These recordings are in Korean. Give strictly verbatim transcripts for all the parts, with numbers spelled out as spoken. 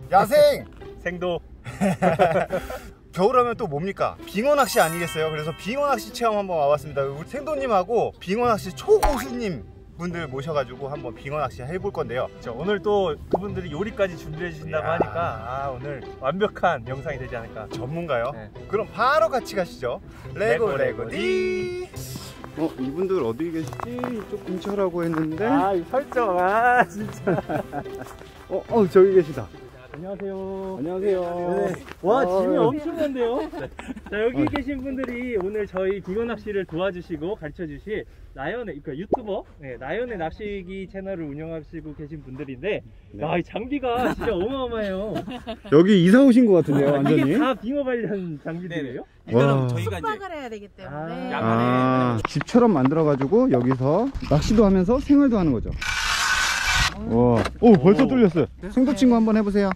야생! 생도. 겨울하면 또 뭡니까? 빙어 낚시 아니겠어요? 그래서 빙어 낚시 체험 한번 와봤습니다. 우리 생도님하고 빙어 낚시 초고수님 분들 모셔가지고 한번 빙어 낚시 해볼 건데요. 자, 오늘 또 그분들이 요리까지 준비해 주신다고 이야. 하니까 아, 오늘 완벽한 영상이 되지 않을까. 전문가요? 네. 그럼 바로 같이 가시죠. 레고 레고 디. 어, 이분들 어디 계시지? 이쪽 근처라고 했는데. 아, 이 설정. 아, 진짜. 어, 어, 저기 계시다. 안녕하세요. 안녕하세요. 네. 와, 어, 짐이 네. 엄청난데요? 네. 자, 여기 어. 계신 분들이 오늘 저희 빙어 낚시를 도와주시고 가르쳐 주실 나연의, 그러니까 유튜버, 네, 나연의 낚시기 채널을 운영하시고 계신 분들인데, 네. 야, 이 장비가 진짜 어마어마해요. 여기 이사 오신 것 같은데요, 아, 완전히. 이게 다 빙어 관련 장비들이에요? 이거는 저희가 이제 숙박을 해야 되기 때문에 아, 아, 집처럼 만들어가지고 여기서 낚시도 하면서 생활도 하는 거죠. 와, 오, 벌써 오. 뚫렸어요. 생도 친구 한번 해보세요.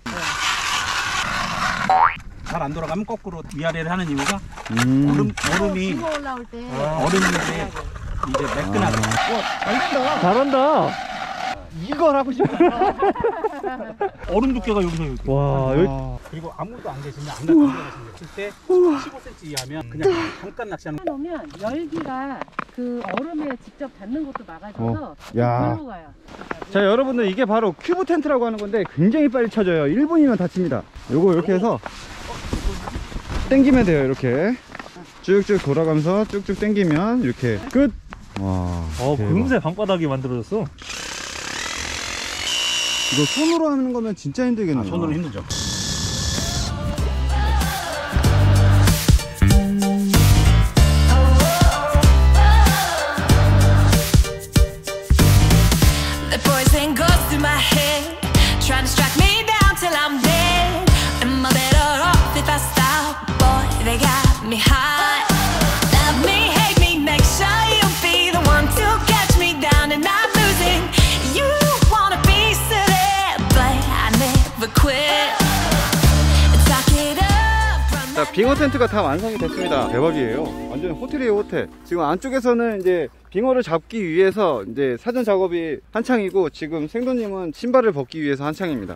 잘 안 돌아가면 거꾸로 위아래를 하는 이유가 음. 얼음, 얼음이 빙어 올라올 때 얼음이 이제 이제 매끈하게 잘한다. 이걸 하고 싶어. 얼음 두께가 여기서 여기. 와, 여기 그리고 아무도 안 계시면 안 들어가시면 그때 십오 센티미터 이하면 그냥 잠깐 낚시하는 거. 놓으면 열기가 그 얼음에 직접 닿는 것도 막아줘서 어. 야. 별로 가요. 자, 여러분들 이게 바로 큐브 텐트라고 하는 건데 굉장히 빨리 쳐져요. 일 분이면 닫힙니다. 요거 이렇게 해서 당기면 돼요. 이렇게 쭉쭉 돌아가면서 쭉쭉 당기면 이렇게 끝. 와, 어, 대박. 금세 방바닥이 만들어졌어. 이거 손으로 하는 거면 진짜 힘들겠네요. 아, 손으로 힘들죠. The poison goes through my head, trying to strike me down till I'm dead. Am I better off if I stop? Boy, they got me hot. Love me, hate me, make sure you be the one to catch me down and not losing. You wanna be silly, but I never quit. Talk it up from 자, 빙어 텐트가 다 완성이 됐습니다. 대박이에요. 완전 호텔이에요, 호텔. 지금 안쪽에서는 이제 빙어를 잡기 위해서 이제 사전 작업이 한창이고, 지금 생도님은 신발을 벗기 위해서 한창입니다.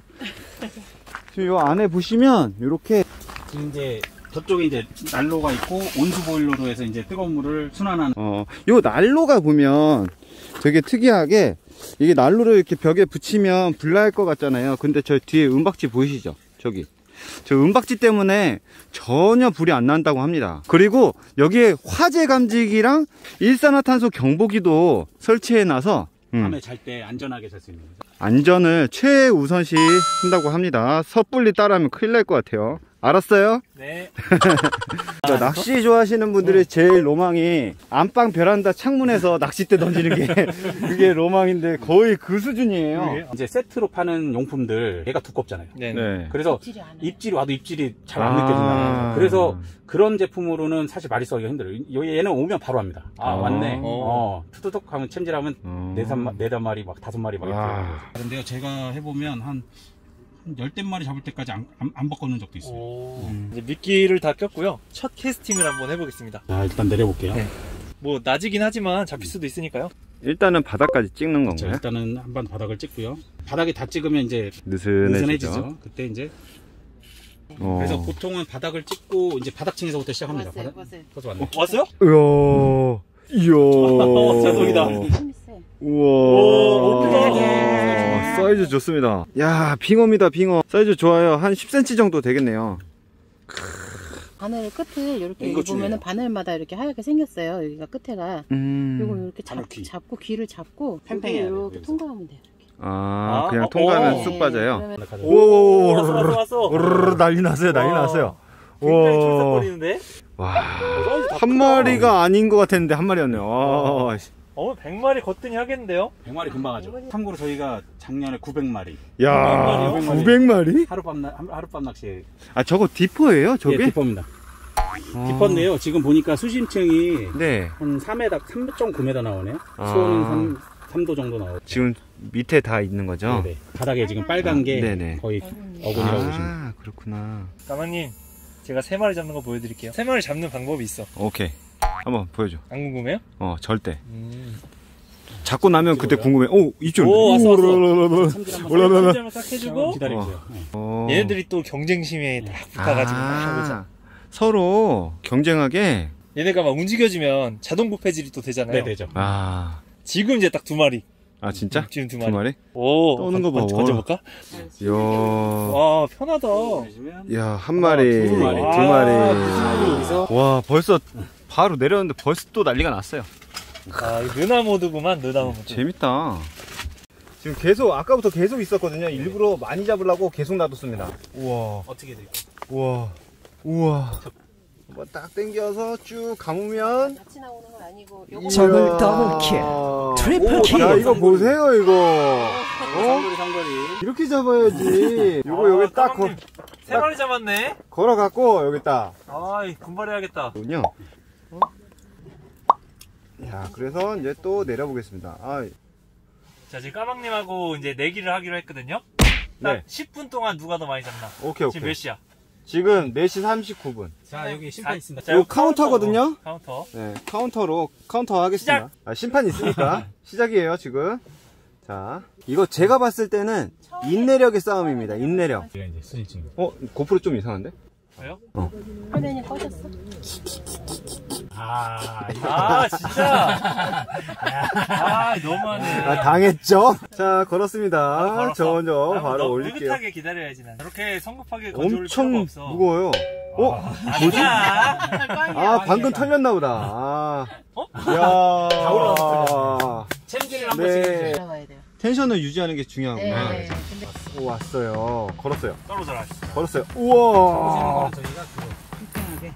지금 요 안에 보시면 이렇게 지금 이제 저쪽에 이제 난로가 있고 온수 보일러로 해서 이제 뜨거운 물을 순환하는. 어, 요 난로가 보면 되게 특이하게 이게 난로를 이렇게 벽에 붙이면 불날 것 같잖아요. 근데 저 뒤에 은박지 보이시죠? 저기. 저 은박지 때문에 전혀 불이 안 난다고 합니다. 그리고 여기에 화재 감지기랑 일산화탄소 경보기도 설치해 놔서 음, 밤에 잘 때 안전하게 잘 수 있는 거죠. 안전을 최우선시 한다고 합니다. 섣불리 따라하면 큰일 날 것 같아요. 알았어요? 네. 그러니까 낚시 좋아하시는 분들의 제일 로망이 안방 베란다 창문에서 낚싯대 던지는 게 그게 로망인데 거의 그 수준이에요. 이제 세트로 파는 용품들 얘가 두껍잖아요. 네. 네. 그래서 입질이 안 해요. 입질이 와도 입질이 잘 안 아. 느껴진다. 그래서 그런 제품으로는 사실 말이 써기가 힘들어요. 여기 얘는 오면 바로 합니다. 아, 아. 왔네. 어. 어, 투투툭 하면 챔질하면 어. 네, 삼, 네댓 마리, 막 다섯 마리 막 이렇게. 와. 그런데요, 제가 해보면 한, 한 열댓 마리 잡을 때까지 안, 안, 안 바꿔놓은 적도 있어요. 오, 음. 이제 미끼를 다 꼈고요. 첫 캐스팅을 한번 해보겠습니다. 자, 일단 내려볼게요. 네. 뭐 낮이긴 하지만 잡힐 수도 있으니까요. 일단은 바닥까지 찍는 자, 건가요? 일단은 한번 바닥을 찍고요. 바닥에 다 찍으면 이제 느슨해지죠. 느슨해지죠. 그때 이제. 어. 그래서 보통은 바닥을 찍고 이제 바닥층에서부터 시작합니다. 봤어요, 바닥. 봤어요. 벌써 왔네. 왔어요? 이야, 이야. 자동이다. 힘이 세. 우와. 오, 크다. 아, 사이즈 좋습니다. 야, 빙어입니다, 빙어. 사이즈 좋아요. 한 십 센티미터 정도 되겠네요. 바늘 끝을 이렇게 이거 여기 보면은 중요해요. 바늘마다 이렇게 하얗게 생겼어요. 여기가 끝에가. 음. 요걸 이렇게 잡, 바늘 귀. 잡고 귀를 잡고 팽팽해야 돼요, 이렇게 여기서. 통과하면 돼요. 아, 아, 그냥 어, 통과하면 어. 쑥 빠져요. 그러면 오, 왔어, 왔어, 왔어. 오르르 난리 났어요, 난리 와. 났어요. 굉장히 와. 출석거리는데? 와. 사이즈 다 한 크다. 마리가 아닌 것 같았는데 한 마리였네요. 와. 어, 백 마리 거뜬히 하겠는데요? 백 마리 금방 하죠. 참고로 저희가 작년에 구백 마리. 야, 구백 마리. 구백 마리? 하룻밤, 나- 하룻밤 낚시. 아, 저거 디퍼예요, 저게? 예, 디퍼입니다. 디퍼인데요. 지금 보니까 수심층이 네. 한 삼 미터, 삼 점 구 미터 나오네요. 아. 수온은 삼 도 정도 나오고. 지금 밑에 다 있는 거죠? 네네. 바닥에 지금 빨간 게 네네. 거의 어군이라고 보시면. 아, 그렇구나. 까마님, 제가 세 마리 잡는 거 보여드릴게요. 세 마리 잡는 방법이 있어. 오케이. 한번 보여줘. 안 궁금해요? 어, 절대. 음. 잡고 나면 그때 궁금해. 오, 입질. 오, 왔어, 왔어. 올라라라라. 올라라라. 참딱 해주고. 기다려주세요. 네. 어. 얘네들이 또 경쟁심에 딱 붙어가지고 막 하고 있어. 아, 서로 경쟁하게. 얘네가 막 움직여지면 자동 부패질이 또 되잖아요. 네, 되죠. 아, 지금 이제 딱 두 마리. 아 진짜? 지금 두 두 마리. 마리? 오, 떠오는 거 봐. 건- 건져볼까? 이야, 와, 편하다. 야, 한 마리, 두 마리. 두 마리. 아, 와, 벌써 바로 내렸는데 벌써 또 난리가 났어요. 아, 이 느나 모드구만, 느나 모드. 재밌다. 지금 계속 아까부터 계속 있었거든요. 일부러 많이 잡으려고 계속 놔뒀습니다. 우와, 어떻게 될까? 우와, 우와. 한번 딱 당겨서 쭉 감으면 같이 나오는 건 아니고 요거 적을 더블킬, 트리플킬. 야, 이거 보세요, 이거. 어? 상거리 상거리. 이렇게 잡아야지. 요거 여기 딱 거, 세 마리 잡았네. 걸어갖고 여기 딱. 아이, 분발해야겠다. 군요. 야, 그래서 이제 또 내려보겠습니다. 아, 자, 지금 까망님하고 이제 내기를 하기로 했거든요. 딱 네. 십 분 동안 누가 더 많이 잡나. 오케이, 오케이. 지금 몇 시야? 지금 네 시 삼십구 분. 자, 여기 심판 있습니다. 자, 이거 이거 카운터거든요? 카운터. 네, 카운터로, 카운터 하겠습니다. 아, 심판 있으니까. 시작이에요, 지금. 자, 이거 제가 봤을 때는 인내력의 싸움입니다, 인내력. 제가 이제 수일증. 어, 고프로 좀 이상한데? 왜요? 화면이 꺼졌어? 아, 이거. 아, 진짜. 아, 너무하네. 아, 당했죠? 자, 걸었습니다. 걸었어. 저 먼저 아, 바로 너무 올릴게요. 느긋하게 기다려야지 난. 이렇게 성급하게 건져올 필요가 엄청 없어. 무거워요. 어? 뭐지? 아, 방금 털렸나보다. 아. 어? 야. 다 올라왔어, 챔질을 한 번씩 네. 해주세요. 들어가야 돼요. 텐션을 유지하는 게 중요하구나. 네. 근데 오, 왔어요. 걸었어요. 떨어져라. 걸었어요. 보시는 우와. 거는 저희가 그거 평평하게.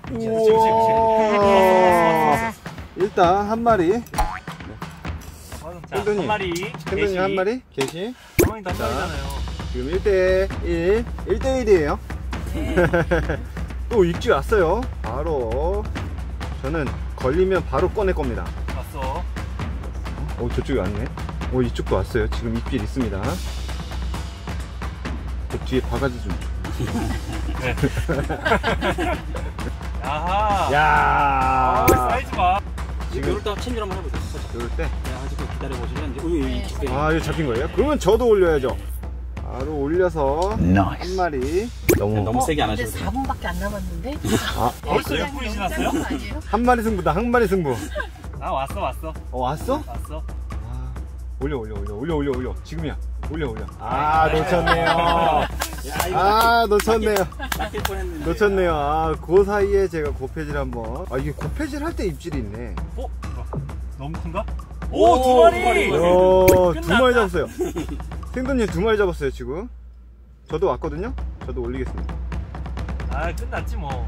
우와. 일단 한 마리. 자, 팬더님. 한 마리. 팬더님 한 마리. 게시. 가만히도 한 자. 마리잖아요. 지금 일 대 일. 일 대 일이에요. 또 입질 왔어요. 바로. 저는 걸리면 바로 꺼낼 겁니다. 왔어. 오, 저쪽에 왔네. 오, 이쪽도 왔어요. 지금 입질 있습니다. 그 뒤에 바가지 좀. 네. 야하. 야. 아, 사이즈 봐. 지금 이럴 때 챔질 한번 해보세요. 이럴 때. 네, 아직 기다려보시면 이제. 우유, 네. 이쪽에. 아, 이거 잡힌 거예요? 그러면 저도 올려야죠. 바로 올려서 한 마리. 너무 너무 세게 안 근데 하셔도 돼요. 사 분밖에 안 남았는데? 아, 벌써 육 분이 지났어요? 아니에요? 한 마리 승부다. 한 마리 승부. 아, 왔어, 왔어. 어, 왔어? 왔어. 아, 올려 올려 올려 올려 올려 올려. 지금이야. 올려 올려. 아, 놓쳤네요. 아, 놓쳤네요. 낚일 뻔했는데. 놓쳤네요. 아, 그 사이에 제가 고패질 한번. 아, 이게 고패질 할 때 입질이 있네. 어? 너무 큰가? 오, 오, 두 마리! 두 마리. 어, 두 끝났다. 마리 잡았어요. 생돈님 두 마리 잡았어요, 지금. 저도 왔거든요? 저도 올리겠습니다. 아, 끝났지 뭐.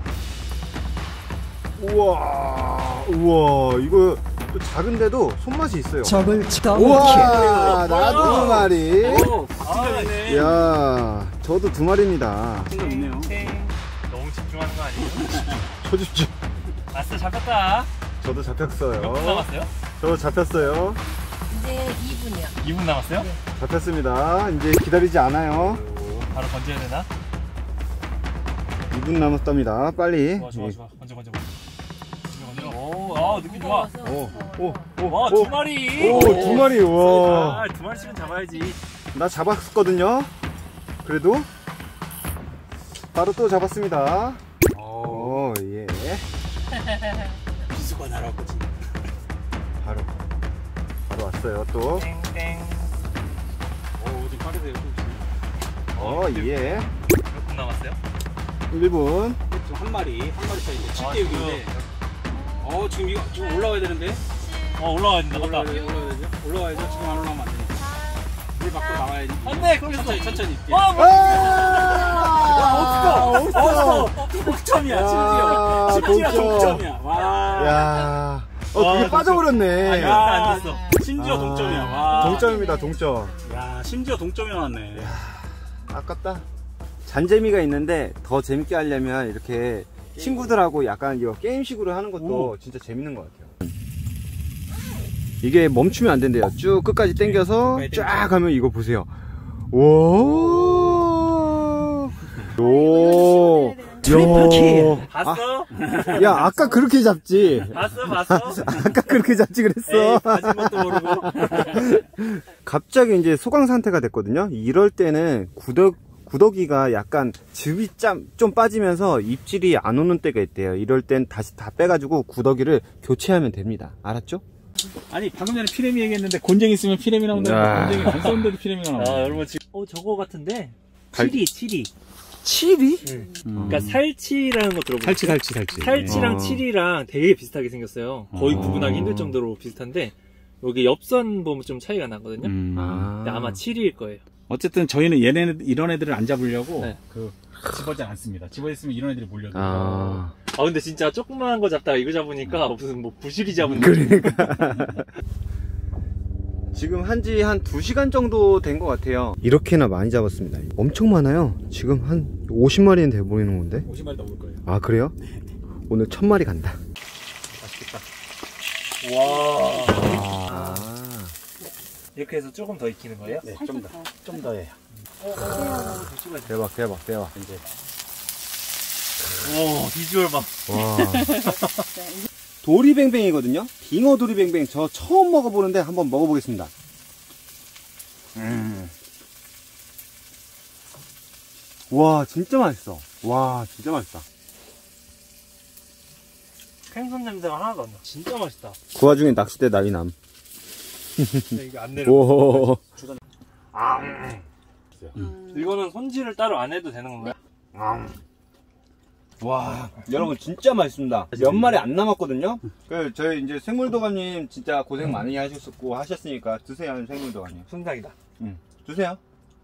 우와, 우와, 이거 또 작은데도 손맛이 있어요. 적을 우와, 나도 두 마리. 오, 진짜 있네. 야, 저도 두 마리입니다. 생각 있네요. 땡. 너무 집중하는 거 아니에요? 초집중. 아싸, 잡혔다. 저도 몇 분 잡혔어요. 남았어요? 저 잡혔어요. 이제 이 분이요. 이 분 남았어요? 잡혔습니다. 이제 기다리지 않아요. 바로 건져야 되나? 이 분 남았답니다. 빨리. 좋아, 좋아, 좋아. 건져, 건져, 건져. 건져, 건져. 오, 아, 느낌 좋아. 오, 오, 오, 와, 오. 두 마리. 오, 두 마리. 와. 아, 두 마리씩은 잡아야지. 나 잡았거든요. 그래도 바로 또 잡았습니다. 오, 오, 예. 비수가 날아왔거든. 바로 바로 왔어요. 또. 땡땡. 오, 좀 빠르세요. 좀. 어, 예. 몇 분 남았어요? 일 분. 지금 한 마리, 한 마리 차이인데 칠 아, 대 육인데. 어, 지금 이거 지금 올라와야 되는데. 어, 올라와야 된다. 올라와야 맞다. 돼, 올라와야 되죠? 올라와야죠. 지금 안 올라오면 안 되니까. 물 밖으로 나와야지. 안 돼, 거기서. 천천히, 천천히. 예. 와, 뭐. 아! 어, 동점이야, 야, 심지어. 심지어 동점. 동점이야. 와. 야. 어, 와, 그게 빠져버렸네. 야. 안 됐어. 심지어 아, 동점이야. 와. 동점입니다, 동점. 야, 심지어 동점이 나왔네. 아깝다. 잔재미가 있는데 더 재밌게 하려면 이렇게 친구들하고 약간 이거 게임식으로 하는 것도 진짜 재밌는 것 같아요. 이게 멈추면 안 된대요. 쭉 끝까지 당겨서 쫙 하면 이거 보세요. 오. 오. 트리플 봤어? 아, 야, 아까 그렇게 잡지. 봤어? 봤어? 아까 그렇게 잡지 그랬어. 에이, 가진 것도 모르고. 갑자기 이제 소강 상태가 됐거든요. 이럴 때는 구덕, 구더기가 약간 즙이 짬, 좀 빠지면서 입질이 안 오는 때가 있대요. 이럴 땐 다시 다 빼가지고 구더기를 교체하면 됩니다. 알았죠? 아니 방금 전에 피레미 얘기했는데 곤쟁이 있으면 피레미 나온다고. 아. 곤쟁이 안 썼는데도 피레미가 나와. 아, 여러분 지금 어 저거 같은데. 갈- 칠이, 칠이. 칠이? 응. 음. 그러니까 살치라는 거 들어보세요. 살치 살치 살치. 살치랑 어. 칠이랑 되게 비슷하게 생겼어요. 거의 어. 구분하기 힘들 정도로 비슷한데 여기 옆선 보면 좀 차이가 나거든요. 음. 아. 근데 아마 칠일 거예요. 어쨌든 저희는 얘네 이런 애들을 안 잡으려고 네. 그 집어지 않습니다. 집어있으면 이런 애들이 몰려들어. 아. 아 근데 진짜 조그만한 거 잡다가 이거 잡으니까 무슨 뭐 부실이 잡은 그러니까. 지금 한지 한 두 시간 정도 된 것 같아요. 이렇게나 많이 잡았습니다. 엄청 많아요. 지금 한 오십 마리는 돼 보이는 건데. 오십 마리 넘을 거예요. 아, 그래요? 오늘 천 마리 간다. 맛있겠다. 와. 아. 이렇게 해서 조금 더 익히는 거예요? 네, 좀 더, 좀 더 해요. 대박, 대박, 대박. 이제 오 비주얼 봐. 와. 도리뱅뱅이거든요. 빙어 도리뱅뱅 저 처음 먹어보는데 한번 먹어보겠습니다. 음. 와, 진짜 맛있어. 와, 진짜 맛있다. 생선 냄새가 하나도 안 나. 진짜 맛있다. 그 와중에 낚싯대 난리 남. 근데 이게 안 내려. 오. 아, 음. 이거는 손질을 따로 안 해도 되는 건가요? 와, 여러분 진짜 맛있습니다. 몇 마리 안 남았거든요. 그 저희 이제 생물도감님 진짜 고생 많이 하셨었고 하셨으니까 드세요, 생물도감님. 순삭이다. 응, 드세요.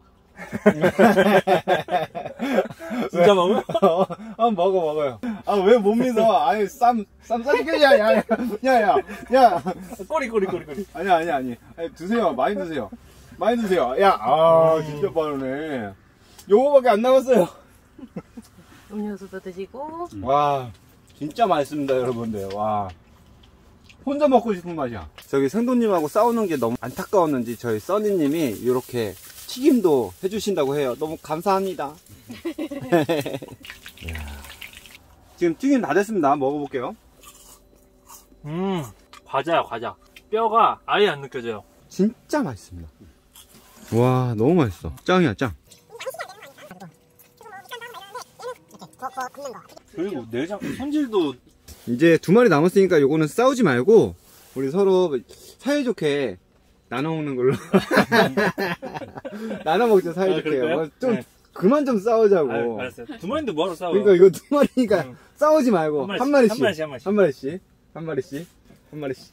진짜 먹어요? 아, 먹어 먹어요. 아, 왜 못 믿어? 아니, 쌈, 쌈 싸줄게. 야, 야, 야, 야, 야, 야. 꼬리 꼬리 꼬리 꼬리. 아니, 아니, 아니. 아니, 드세요. 많이 드세요. 많이 드세요. 야, 아, 진짜 빠르네. 요거밖에 안 남았어요. 음료수도 드시고. 와, 진짜 맛있습니다, 여러분들. 와. 혼자 먹고 싶은 맛이야. 저기 생도님하고 싸우는 게 너무 안타까웠는지 저희 써니님이 이렇게 튀김도 해주신다고 해요. 너무 감사합니다. 지금 튀김 다 됐습니다. 먹어볼게요. 음 과자야 과자. 뼈가 아예 안 느껴져요. 진짜 맛있습니다. 와, 너무 맛있어. 짱이야, 짱. 그리고 내장 손질도 이제 두 마리 남았으니까 요거는 싸우지 말고 우리 서로 사이좋게 나눠 먹는 걸로. 나눠 먹자, 아, 사이좋게. 그럴까요? 어, 좀 네. 그만 좀 싸우자고. 아, 알았어요. 두 마리인데 뭐하러 싸워요? 그러니까 이거 두 마리니까 응. 싸우지 말고 한 한 마리씩, 마리씩 한 마리씩, 한 마리씩. 한 마리씩 한 마리씩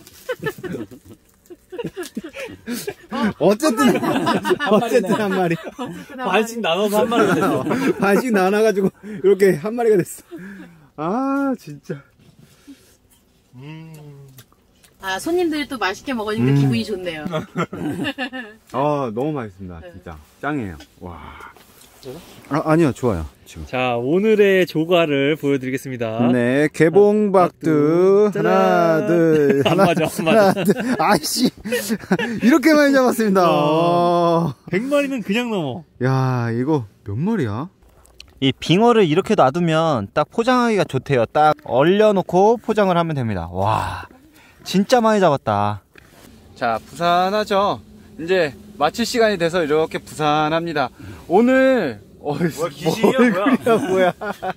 한 마리씩. 어쨌든 어쨌든 한 마리 반씩 나눠서 한 마리가 됐어. 반씩 나눠가지고 이렇게 한 마리가 됐어. 아, 진짜. 음. 아, 손님들이 또 맛있게 먹으니까 음. 기분이 좋네요. 아, 너무 맛있습니다. 진짜 짱이에요. 와. 아, 아니요, 좋아요. 지금. 자, 오늘의 조과를 보여드리겠습니다. 네, 개봉박두. 짜잔. 하나, 둘. 안 하나, 맞아, 안 맞아. 하나, 둘. 아이씨. 이렇게 많이 잡았습니다. 어. 백 마리는 그냥 넘어. 야, 이거 몇 마리야? 이 빙어를 이렇게 놔두면 딱 포장하기가 좋대요. 딱 얼려놓고 포장을 하면 됩니다. 와, 진짜 많이 잡았다. 자, 부산하죠. 이제 마칠 시간이 돼서 이렇게 부산합니다. 오늘 어, 뭐야, 귀신이야, 뭐야? 뭐야?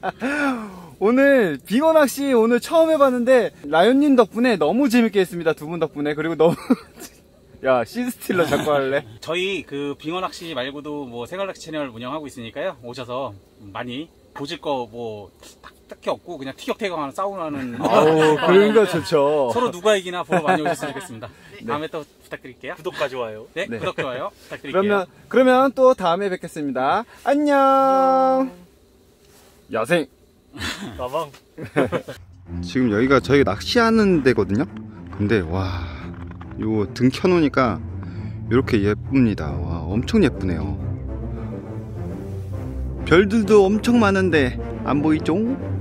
오늘 빙어 낚시 오늘 처음 해봤는데 라이온님 덕분에 너무 재밌게 했습니다. 두 분 덕분에. 그리고 너무 야, 시스틸러 자꾸 할래? 저희 그 빙어 낚시 말고도 뭐 생활 낚시 채널 운영하고 있으니까요. 오셔서 많이 보실 거 뭐 딱히 없고 그냥 티격태격하는 싸우는 아우, 그런 거 좋죠. 서로 누가 이기나 보러 많이 오셨으면 좋겠습니다. 다음에 또 부탁드릴게요. 구독과 좋아요. 네, 네. 구독 좋아요 부탁드릴게요. 그러면 그러면 또 다음에 뵙겠습니다. 안녕. 야생. 가방. 지금 여기가 저희가 낚시하는 데거든요. 근데 와, 요 등 켜놓으니까 이렇게 예쁩니다. 와, 엄청 예쁘네요. 별들도 엄청 많은데 안 보이죠?